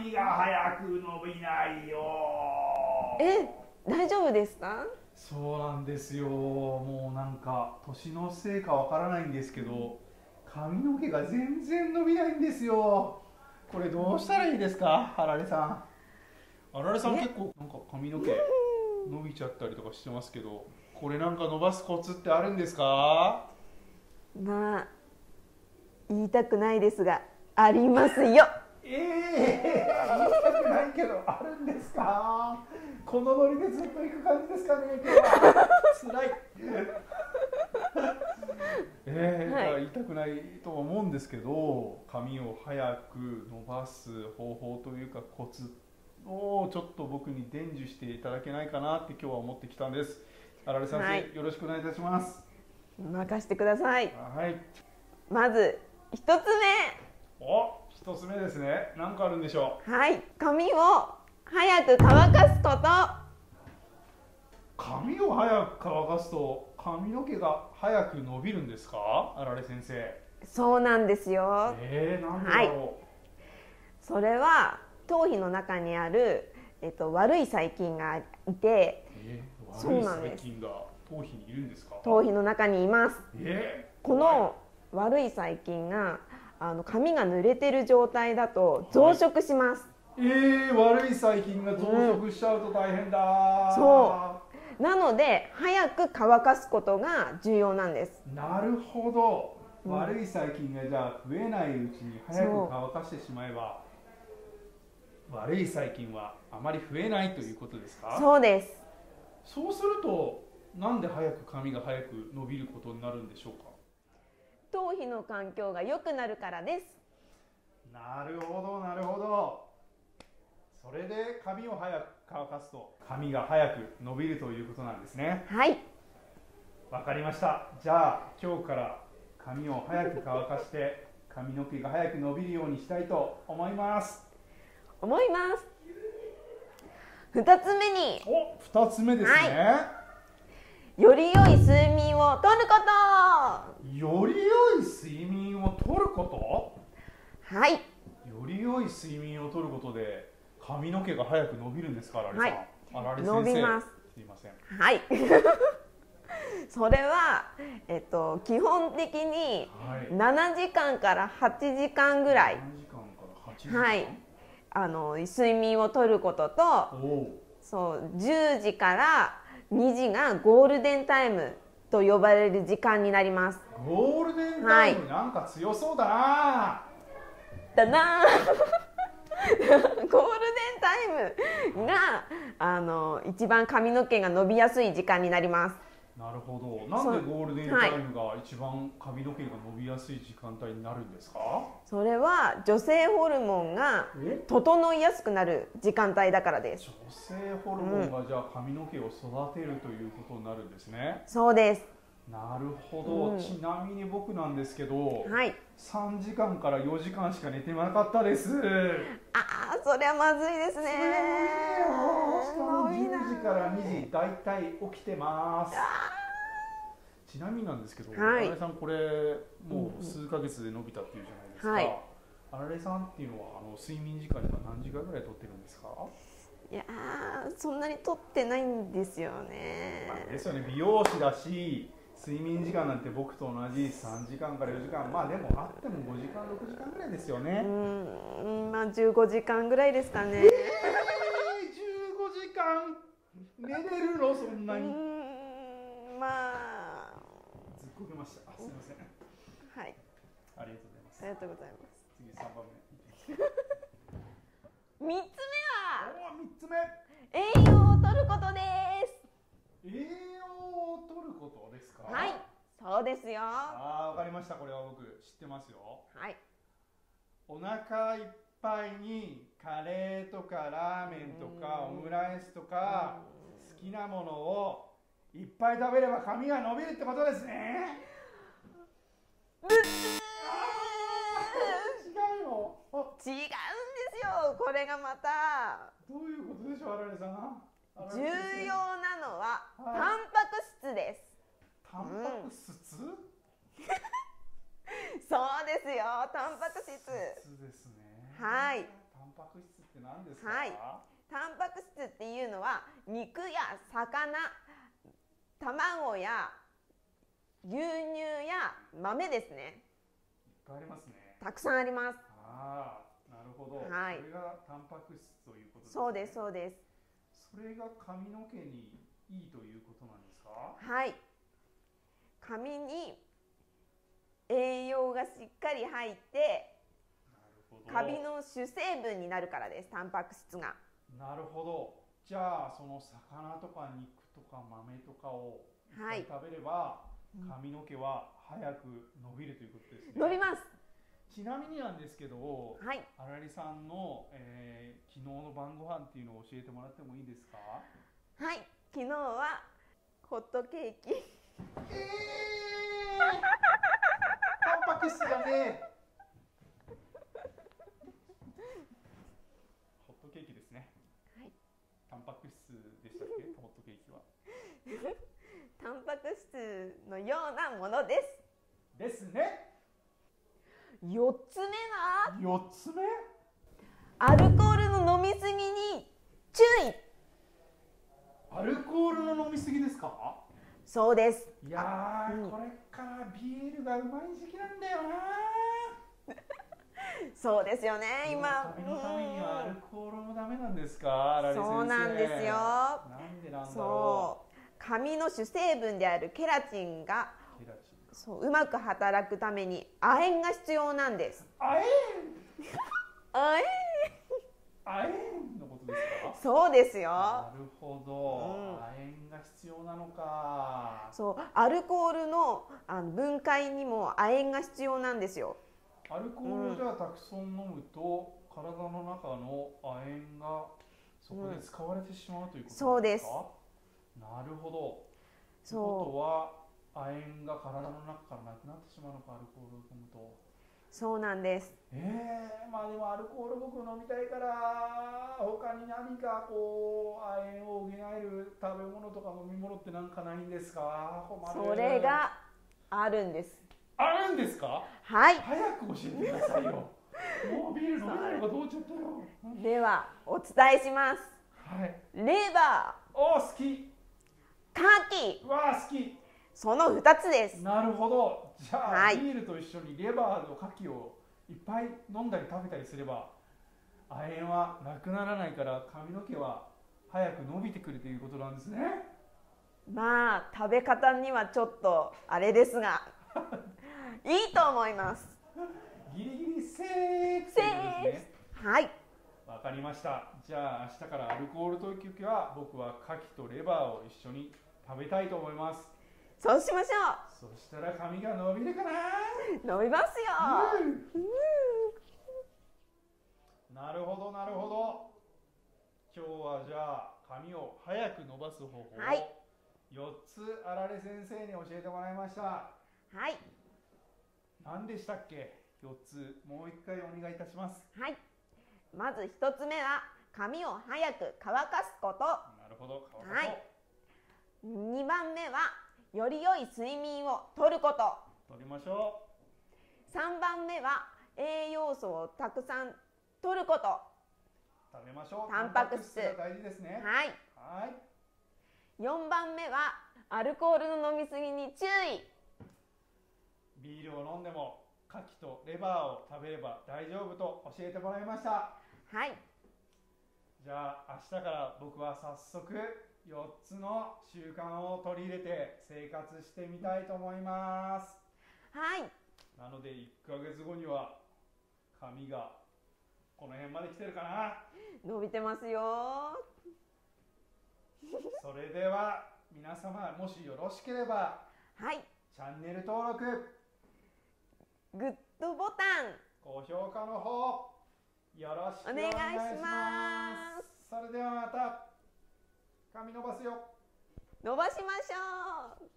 髪が早く伸びないよ。 大丈夫ですか？ そうなんですよ。もうなんか年のせいかわからないんですけど、髪の毛が全然伸びないんですよ。これどうしたらいいですか、あられさん。あられさん結構なんか髪の毛伸びちゃったりとかしてますけど、これなんか伸ばすコツってあるんですか？ まあ言いたくないですがありますよ。 言いたくないけどあるんですか？このノリでずっと行く感じですかね、今日は。辛い。言いたくないとは思うんですけど、髪を早く伸ばす方法というかコツをちょっと僕に伝授していただけないかなって今日は思ってきたんです。あられ先生、よろしくお願いいたします。 任せてください。 はい。 まず一つ目。 一つ目ですね。何かあるんでしょう。 はい、髪を早く乾かすこと。 髪を早く乾かすと髪の毛が早く伸びるんですか、あられ先生。 そうなんですよ。 なんでだろう。 それは頭皮の中にある、悪い細菌がいて、 悪い細菌が頭皮にいるんですか？ 頭皮の中にいます。この悪い細菌が髪が濡れてる状態だと増殖します。 悪い細菌が増殖しちゃうと大変だ。 そうなので早く乾かすことが重要なんです。 なるほど。悪い細菌がじゃあ増えないうちに早く乾かしてしまえば、悪い細菌はあまり増えないということですか？ そうです。 そうするとなんで髪が早く伸びることになるんでしょうか？ 頭皮の環境が良くなるからです。 なるほどなるほど。それで髪を早く乾かすと髪が早く伸びるということなんですね。 はい、 わかりました。じゃあ今日から髪を早く乾かして髪の毛が早く伸びるようにしたいと思います。 2つ目に、 2つ目ですね。 より良い睡眠をとること。 より良い睡眠をとること。 はい。 より良い睡眠をとることで髪の毛が早く伸びるんですか、あられさん。あられ先生。 伸びます。 すいません。 はい。それは、基本的に7時間から8時間ぐらい、睡眠をとることと、10時から2時がゴールデンタイムと呼ばれる時間になります。 ゴールデンタイム、なんか強そうだな。 ゴールデンタイムが一番髪の毛が伸びやすい時間になります。 なるほど。なんでゴールデンタイムが一番髪の毛が伸びやすい時間帯になるんですか？ それは女性ホルモンが整いやすくなる時間帯だからです。 女性ホルモンがじゃあ髪の毛を育てるということになるんですね。 そうです。 なるほど。ちなみに僕なんですけど、 3 時間から4時間しか寝てなかったです。 それはまずいですね。 しかも10時から2時だいたい起きてます。ちなみになんですけど、あられさんこれもう数ヶ月で伸びたっていうじゃないですか。あられさんっていうのは睡眠時間には何時間ぐらいとってるんですか？ いやそんなにとってないんですよね。 ですよね。美容師だし睡眠時間なんて僕と同じ3時間から4時間、まあでもあっても5時間6時間ぐらいですよね。 まあ15時間ぐらいですかね。 15時間寝れるの、そんなに。 まあずっこけました。すみません。 はい、 ありがとうございます。 ありがとうございます。 次3番 3つ目。 目は 3つ目、 栄養をとることです。 栄養をとることですか？ はい、そうですよ。 わかりました。これは僕知ってますよ。 はい。 お腹いっぱいにカレーとかラーメンとかオムライスとか好きなものをいっぱい食べれば髪が伸びるってことですね。違うの？ 違うんですよ。これがまたどういうことでしょう、あられさん。 重要なのはタンパク質です。 タンパク質？ そうですよ。タンパク質。 ですね。 はい。 タンパク質って何ですか？ はい、タンパク質っていうのは肉や魚、卵や牛乳や豆ですね。 いっぱいありますね。 たくさんあります。 ああ、なるほど。 はい、 それがタンパク質ということですね。 そうですそうです。 それが髪の毛にいいということなんですか？ はい、髪に栄養がしっかり入ってなるほど。 髪の主成分になるからです、タンパク質が。 なるほど。じゃあその魚とか肉とか豆とかをいっぱい食べれば、髪の毛は早く伸びるということですね。 伸びます。 ちなみになんですけど、 はい、 新井さんの、昨日の晩ご飯っていうのを教えてもらってもいいですか？ はい、昨日はホットケーキ。 タンパク質がね。ホットケーキですね。 はい、 タンパク質でしたっけ？ホットケーキは。 タンパク質のようなものです。 ですね。 4つ目は 4つ目。 アルコールの飲みすぎに注意。 アルコールの飲みすぎですか？ そうです。 いやー、これからビールがうまい時期なんだよな。 そうですよね、今。 髪のためにはアルコールもダメなんですか？新井先生。 そうなんですよ。 なんでなんだろう。 そう、髪の主成分であるケラチンがうまく働くために亜鉛が必要なんです。 亜亜鉛のことですか？ そうですよ。 なるほど、亜鉛が必要なのか。 そう、アルコールの分解にも亜鉛が必要なんですよ。 アルコールをじゃあたくさん飲むと、体の中の亜鉛がそこで使われてしまうということですか？ そうです。 なるほど。 そう。 ということは亜鉛が体の中からなくなってしまうのか、アルコールを飲むと。 そうなんです。 まあでもアルコール僕飲みたいから、他に何かこう亜鉛を補える食べ物とか飲み物ってなんかないんですか？困る。 それがあるんです。 あるんですか？ はい。 早く教えてくださいよ。もうビール飲めないのかと思っちゃったよ。 ではお伝えします。 はい。 レバ好き。 ー、牡蠣。 うわ好き。 その2つです。 なるほど。じゃあ、 はい、 ビールと一緒にレバーの牡蠣をいっぱい飲んだり食べたりすれば亜鉛はなくならないから、髪の毛は早く伸びてくるということなんですね。 まあ食べ方にはちょっとあれですがいいと思います。 ギリギリセーフ。 セーフですね。はい、 わかりました。じゃあ明日からアルコールという時は僕は牡蠣とレバーを一緒に食べたいと思います。 そうしましょう。そしたら髪が伸びるかな。 伸びますよ。 なるほどなるほど。今日はじゃあ髪を早く伸ばす方法を4つあられ先生に教えてもらいました。 はい。 何でしたっけ？4つもう一回お願いいたします。 はい。まず1つ目は髪を早く乾かすこと。 なるほど、乾かそう。はい。 2番目はより良い睡眠をとること。 とりましょう。3番目は栄養素をたくさんとること。 食べましょう。 タンパク質が大事ですね。 はい。 はい。 4番目はアルコールの飲みすぎに注意。 ビールを飲んでも牡蠣とレバーを食べれば大丈夫と教えてもらいました。 はい。 じゃあ明日から僕は早速4つの習慣を取り入れて生活してみたいと思います。 はい。 なので1ヶ月後には髪がこの辺まで来てるかな。 伸びてますよ。 それでは皆様、もしよろしければ、 はい、 チャンネル登録、 グッドボタン、 高評価の方よろしくお願いします。それではまた髪伸ばすよ。 伸ばしましょう。